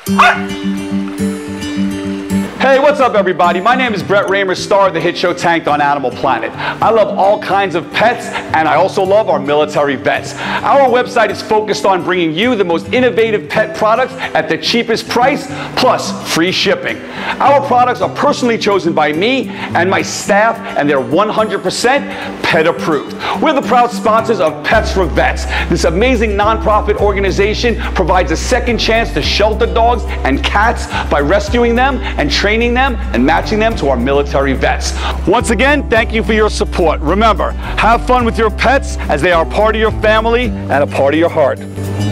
Hey, what's up everybody? My name is Brett RAYMER, star of the hit show Tanked on Animal Planet. I love all kinds of pets, and I also love our military vets. Our website is focused on bringing you the most innovative pet products at the cheapest price, plus free shipping. Our products are personally chosen by me and my staff, and they're 100% pet approved. We're the proud sponsors of Pets for Vets. This amazing nonprofit organization provides a second chance to shelter dogs and cats by rescuing them and training them and matching them to our military vets. Once again, thank you for your support. Remember, have fun with your pets as they are part of your family and a part of your heart.